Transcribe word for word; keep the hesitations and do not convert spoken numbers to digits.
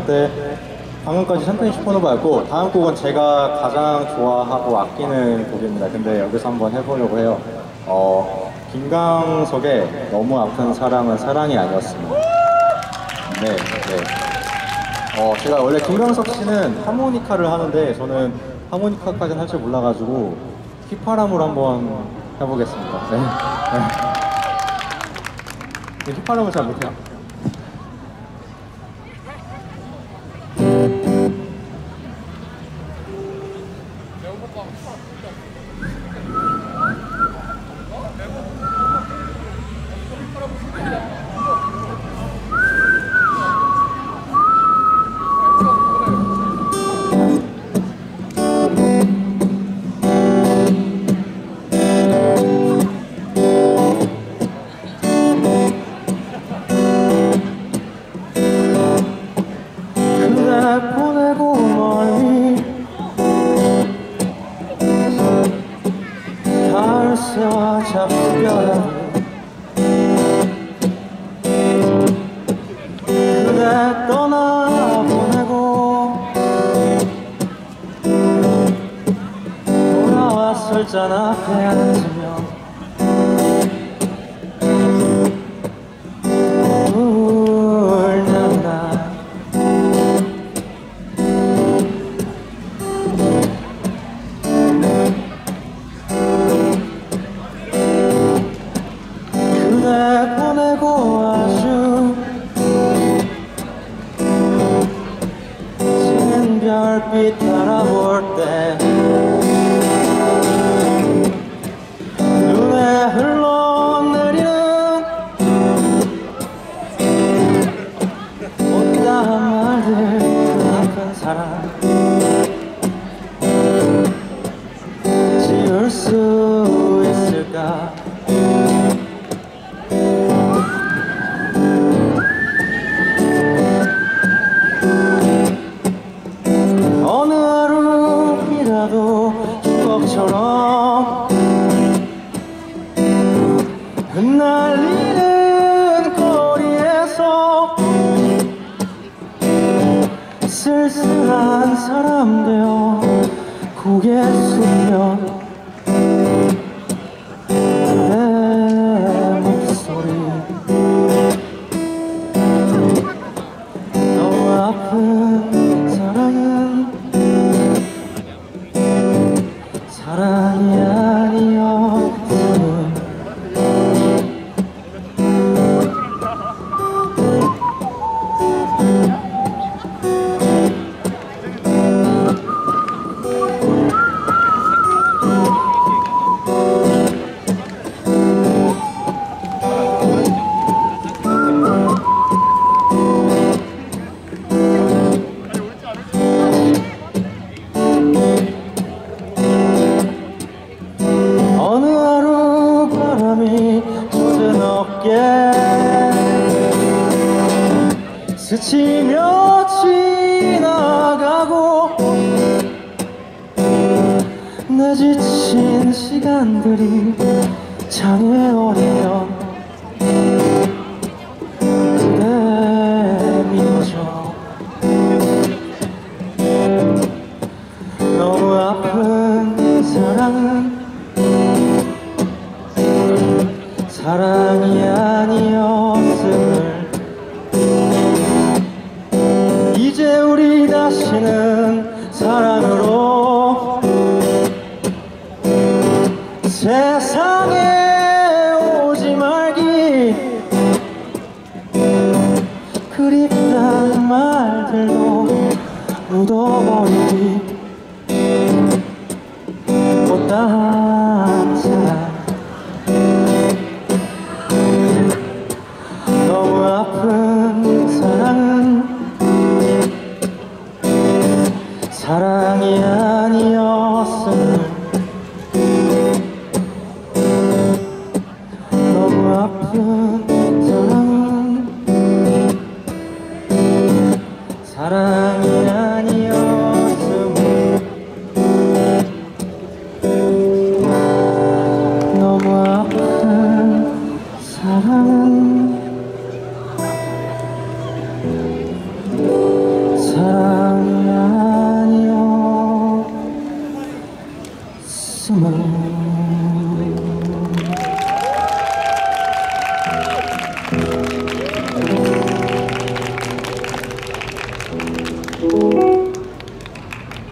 때 방금까지 샴페인 슈퍼노바였고 다음 곡은 제가 가장 좋아하고 아끼는 곡입니다. 근데 여기서 한번 해보려고 해요. 어, 김광석의 너무 아픈 사랑은 사랑이 아니었습니다. 네, 네. 어, 제가 원래 김광석 씨는 하모니카를 하는데 저는 하모니카까지는 할 줄 몰라가지고 휘파람으로 한번 해보겠습니다. 네. 네. 휘파람을 잘 못해요. 그대 떠나보내고 돌아왔을 앞에 앉으며 울는다. 그대 보내고 아주 지는 별빛 바라볼 때 눈에 흘러내리는 못다한 말들 그 아픈 사랑 지울 수 있을까. 어느 하루이라도 추억처럼 흩날리는 거리에서 쓸쓸한 사람 되어 고개 숙여 내 목소리 너무 아픈 사랑은 사랑이 아니었음. 어느 하루 바람이 젖은 어깨 스치며 지나가고 내 지친 시간들이 장에 오르면 그대 미워져. 너무 아픈 사랑은 사랑이 아니었음을 이제 우리 다시는 사랑으로 세상에 오지 말기. 그립다는 말들도 묻어버리기. 못다한 사랑 너무 아픈 사랑은 사랑이 아니었음을 너무 아픈 사랑은 사랑이 아니었음을 너무 아픈 사랑은 사랑이 아니었으면